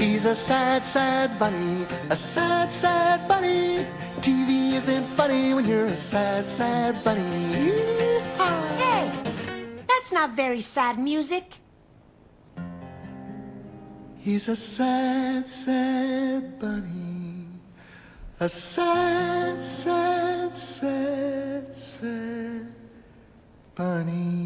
He's a sad, sad bunny, a sad, sad bunny. TV isn't funny when you're a sad, sad bunny. Yee-haw. Hey, that's not very sad music. He's a sad, sad bunny. A sad, sad, sad, sad bunny.